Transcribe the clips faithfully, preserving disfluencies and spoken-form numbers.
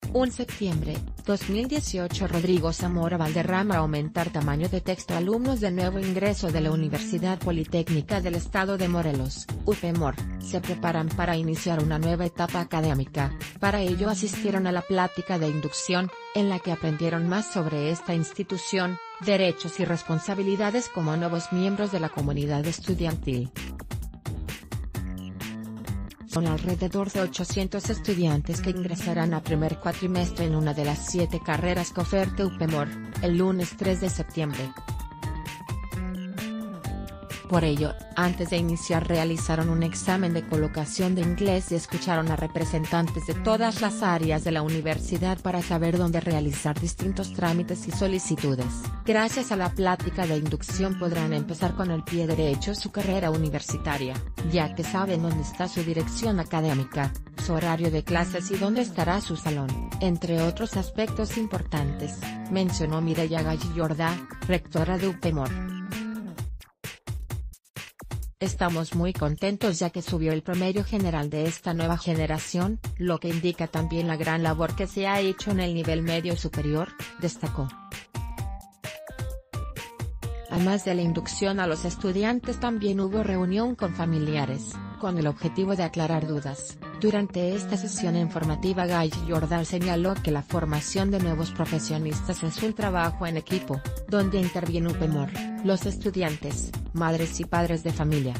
un septiembre, dos mil dieciocho Rodrigo Zamora Valderrama aumentar tamaño de texto alumnos de nuevo ingreso de la Universidad Politécnica del Estado de Morelos, UPEMOR, se preparan para iniciar una nueva etapa académica. Para ello asistieron a la plática de inducción, en la que aprendieron más sobre esta institución, derechos y responsabilidades como nuevos miembros de la comunidad estudiantil. Son alrededor de ochocientos estudiantes que ingresarán a primer cuatrimestre en una de las siete carreras que oferta UPEMOR, el lunes tres de septiembre. Por ello, antes de iniciar realizaron un examen de colocación de inglés y escucharon a representantes de todas las áreas de la universidad para saber dónde realizar distintos trámites y solicitudes. Gracias a la plática de inducción podrán empezar con el pie derecho su carrera universitaria, ya que saben dónde está su dirección académica, su horario de clases y dónde estará su salón, entre otros aspectos importantes, mencionó Mireya Galli Jordá, rectora de UPEMOR. Estamos muy contentos ya que subió el promedio general de esta nueva generación, lo que indica también la gran labor que se ha hecho en el nivel medio superior, destacó. Además de la inducción a los estudiantes también hubo reunión con familiares, con el objetivo de aclarar dudas. Durante esta sesión informativa Galli Jordá señaló que la formación de nuevos profesionistas es un trabajo en equipo, donde interviene UPEMOR, los estudiantes, madres y padres de familia.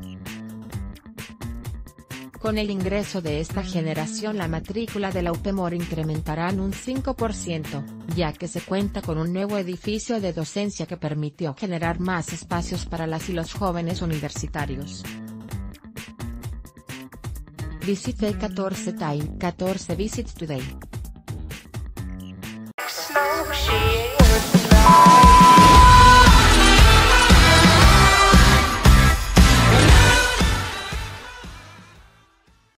Con el ingreso de esta generación la matrícula de la UPEMOR incrementará en un cinco por ciento, ya que se cuenta con un nuevo edificio de docencia que permitió generar más espacios para las y los jóvenes universitarios. Visite catorce Time catorce Visit Today.